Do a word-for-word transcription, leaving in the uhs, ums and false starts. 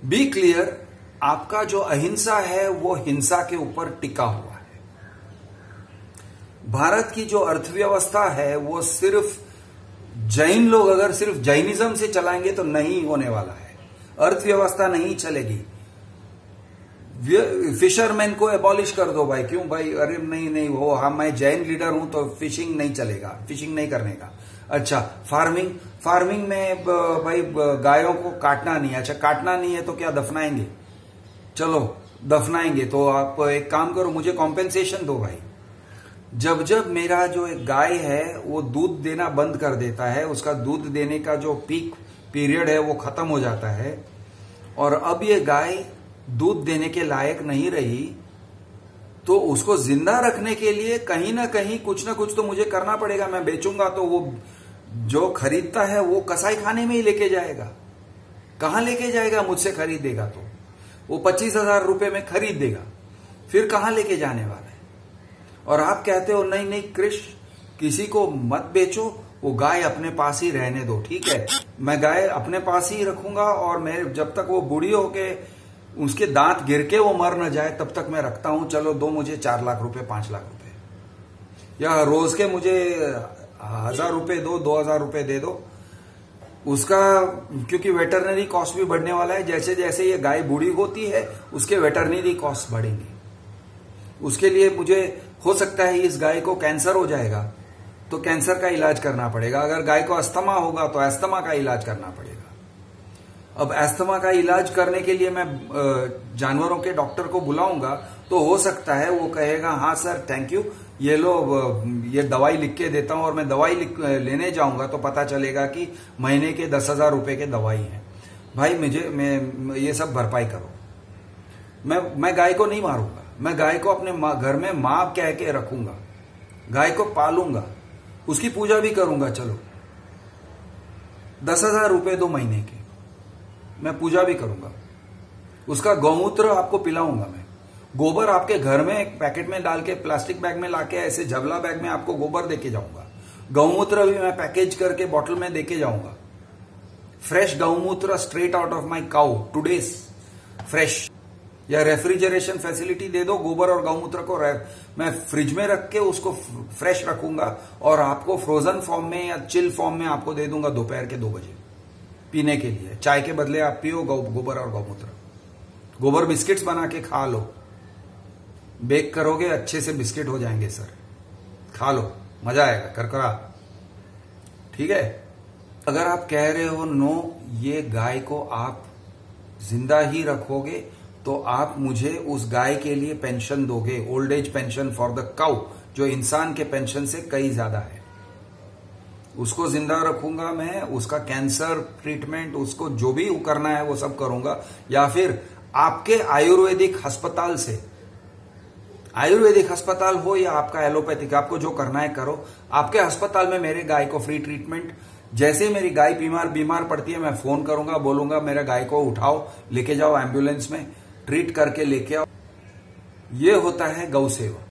B clear, आपका जो अहिंसा है वो हिंसा के ऊपर टिका हुआ है। भारत की जो अर्थव्यवस्था है वो सिर्फ जैन लोग अगर सिर्फ जैनिज्म से चलाएंगे तो नहीं होने वाला है, अर्थव्यवस्था नहीं चलेगी। फिशरमैन को एबॉलिश कर दो भाई, क्यों भाई? अरे नहीं नहीं वो हाँ मैं जैन लीडर हूं तो फिशिंग नहीं चलेगा, फिशिंग नहीं करने का। अच्छा, फार्मिंग फार्मिंग में भाई गायों को काटना नहीं है। अच्छा, काटना नहीं है तो क्या दफनाएंगे? चलो दफनाएंगे तो आप एक काम करो, मुझे कॉम्पेंसेशन दो भाई। जब जब मेरा जो एक गाय है वो दूध देना बंद कर देता है, उसका दूध देने का जो पीक पीरियड है वो खत्म हो जाता है और अब ये गाय दूध देने के लायक नहीं रही, तो उसको जिंदा रखने के लिए कहीं ना कहीं कुछ ना कुछ तो मुझे करना पड़ेगा। मैं बेचूंगा तो वो जो खरीदता है वो कसाई खाने में ही लेके जाएगा। कहां लेके जाएगा? मुझसे खरीदेगा तो वो पच्चीस हजार रुपए में खरीद देगा, फिर कहां लेके जाने वाला है? और आप कहते हो नहीं नहीं कृष, किसी को मत बेचो, वो गाय अपने पास ही रहने दो। ठीक है, मैं गाय अपने पास ही रखूंगा और मैं जब तक वो बूढ़ी होके उसके दांत गिर के वो मर न जाए तब तक मैं रखता हूं। चलो दो मुझे चार लाख रुपए, पांच लाख रुपए, या रोज के मुझे हजार रुपए दो, दो हजार रुपए दे दो उसका, क्योंकि वेटरनरी कॉस्ट भी बढ़ने वाला है। जैसे जैसे ये गाय बूढ़ी होती है उसके वेटरनरी कॉस्ट बढ़ेंगे। उसके लिए मुझे हो सकता है इस गाय को कैंसर हो जाएगा तो कैंसर का इलाज करना पड़ेगा। अगर गाय को अस्थमा होगा तो अस्थमा का इलाज करना पड़ेगा। अब अस्थमा का इलाज करने के लिए मैं जानवरों के डॉक्टर को बुलाऊंगा तो हो सकता है वो कहेगा हाँ सर थैंक यू, ये लो ये दवाई लिख के देता हूं, और मैं दवाई लेने जाऊंगा तो पता चलेगा कि महीने के दस हजार रुपए के दवाई है। भाई मुझे मैं ये सब भरपाई करो। मैं मैं गाय को नहीं मारूंगा, मैं गाय को अपने घर में मां कह के रखूंगा, गाय को पालूंगा, उसकी पूजा भी करूंगा। चलो दस हजार रुपए दो महीने के, मैं पूजा भी करूंगा। उसका गौमूत्र आपको पिलाऊंगा, मैं गोबर आपके घर में एक पैकेट में डाल के प्लास्टिक बैग में लाके ऐसे झबला बैग में आपको गोबर देके जाऊंगा। गौमूत्र भी मैं पैकेज करके बॉटल में देके जाऊंगा। फ्रेश गौमूत्र straight out of my cow, today's fresh. या रेफ्रिजरेशन फैसिलिटी दे दो, गोबर और गौमूत्र को मैं फ्रिज में रख के उसको फ्रेश रखूंगा और आपको फ्रोजन फॉर्म में या चिल फॉर्म में आपको दे दूंगा दोपहर के दो बजे पीने के लिए। चाय के बदले आप पियो गो, गोबर और गौमूत्र। गोबर बिस्किट्स बना के खा लो, बेक करोगे अच्छे से बिस्किट हो जाएंगे सर, खा लो, मजा आएगा, करकरा। ठीक है, अगर आप कह रहे हो नो ये गाय को आप जिंदा ही रखोगे तो आप मुझे उस गाय के लिए पेंशन दोगे, old age pension for the cow, जो इंसान के पेंशन से कई ज्यादा है। उसको जिंदा रखूंगा मैं, उसका कैंसर ट्रीटमेंट, उसको जो भी करना है वो सब करूंगा। या फिर आपके आयुर्वेदिक अस्पताल से, आयुर्वेदिक अस्पताल हो या आपका एलोपैथिक, आपको जो करना है करो। आपके अस्पताल में मेरे गाय को फ्री ट्रीटमेंट। जैसे मेरी गाय बीमार बीमार पड़ती है मैं फोन करूंगा, बोलूंगा मेरे गाय को उठाओ, लेके जाओ एम्बुलेंस में, ट्रीट करके लेके आओ। ये होता है गौ सेवा।